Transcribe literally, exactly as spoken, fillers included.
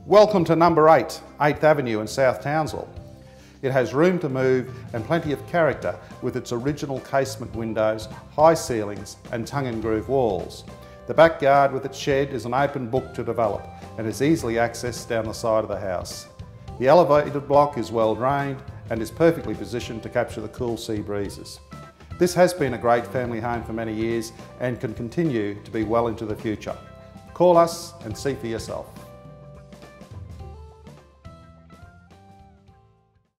Welcome to number eight, eighth Avenue in South Townsville. It has room to move and plenty of character with its original casement windows, high ceilings and tongue-and-groove walls. The backyard with its shed is an open book to develop and is easily accessed down the side of the house. The elevated block is well drained and is perfectly positioned to capture the cool sea breezes. This has been a great family home for many years and can continue to be well into the future. Call us and see for yourself.